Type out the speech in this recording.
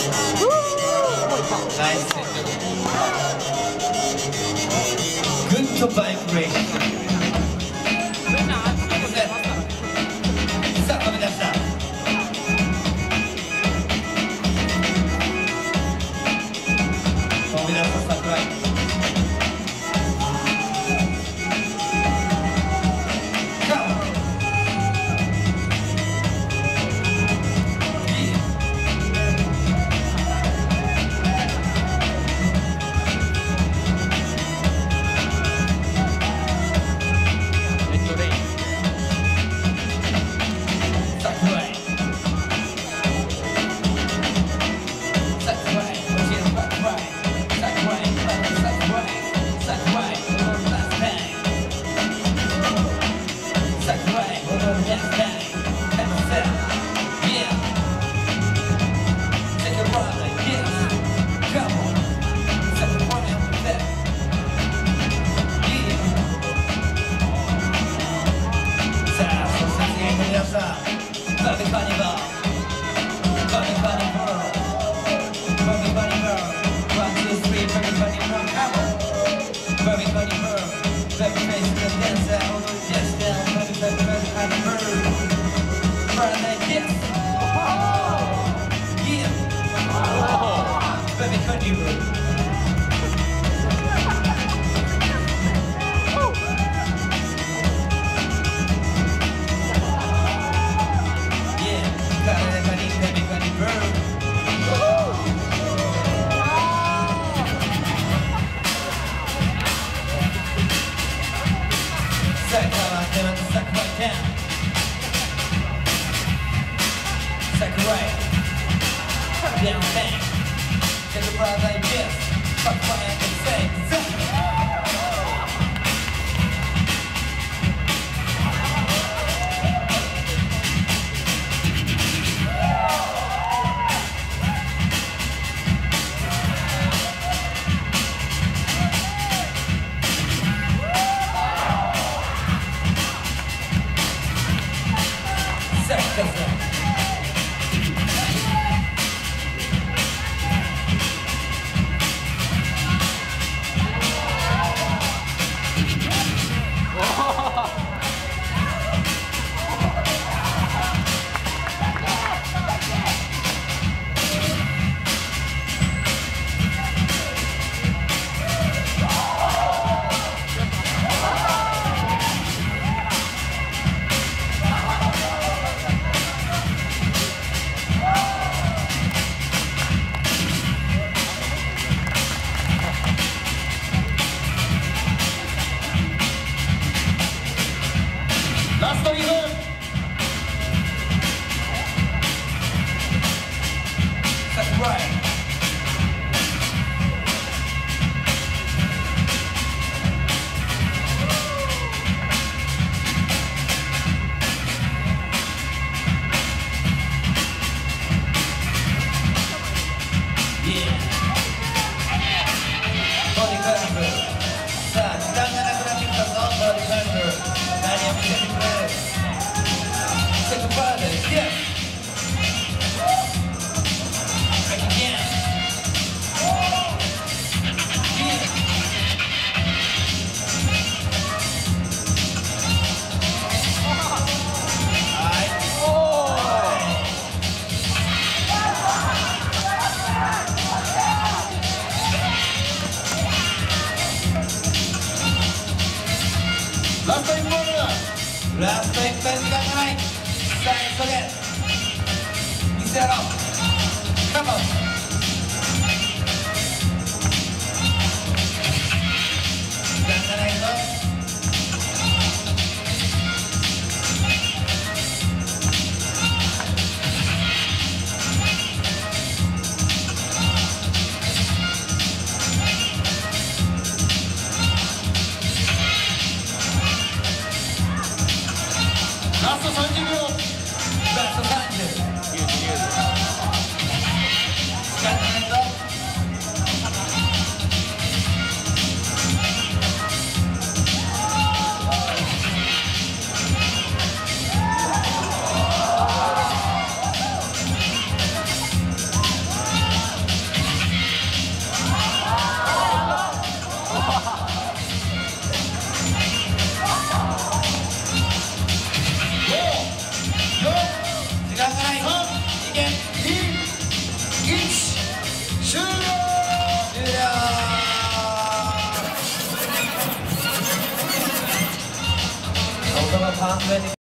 ナイスセット。グッドバイブレーション。さあ飛び出した。飛び出した桜井。Down bang, get the ride like this. Fuck my ass and say,ラスト2分。桜井。さあ時間がなくなってきたぞ。ボディタイム何を見せてくれる。セクバーでゲッラスト1本目。ラスト1分時間がない。さあ急げ見せろ。カモン。時間がないぞ。ラスト30秒。ラスト30。 間がない。いけ。 2、1、終了。 音が完全に